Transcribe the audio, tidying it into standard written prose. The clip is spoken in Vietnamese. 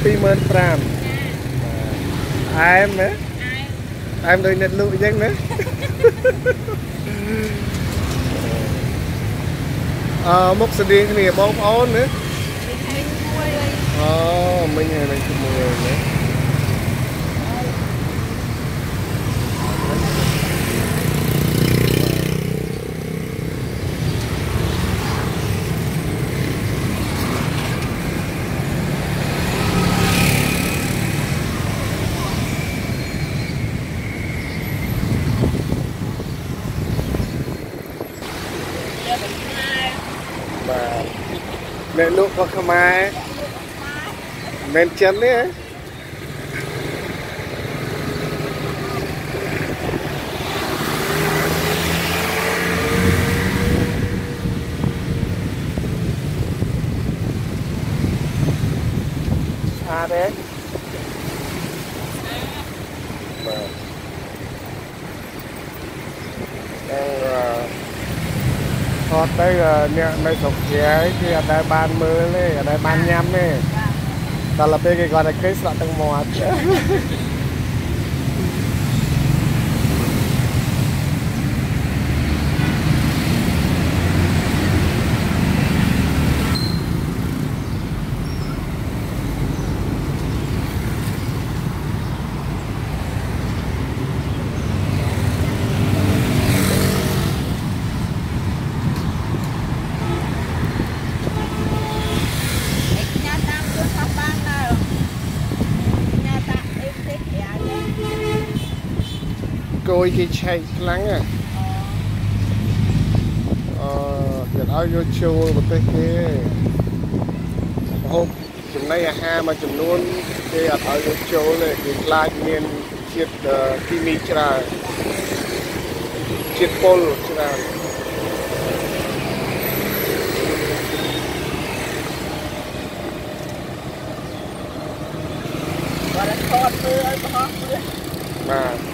20,000 em nữa em đôi nét lụi chứ nữa mốc sờ điên cái này bóng ón nữa mình này mình chụp mười nữa mẹ lúc có Khmer men chân đấy đấy thoát tới nơi sụp kia thì ở đây ban mưa này ở đây ban nhâm này ta là cái gọi là cái sọt tầng một coi cái chạy lắng à việc áo vô chiều một cái hôm chừng này ha mà chừng luôn cái áo vô chiều này cái lại miền chiết kimi chả chiết pol chả và